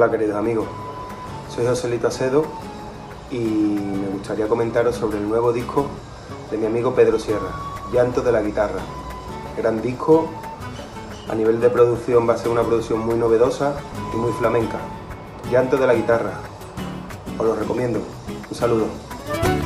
Hola queridos amigos, soy Joselito Acedo y me gustaría comentaros sobre el nuevo disco de mi amigo Pedro Sierra, Llanto de la Guitarra. Gran disco, a nivel de producción va a ser una producción muy novedosa y muy flamenca. Llanto de la Guitarra, os lo recomiendo. Un saludo.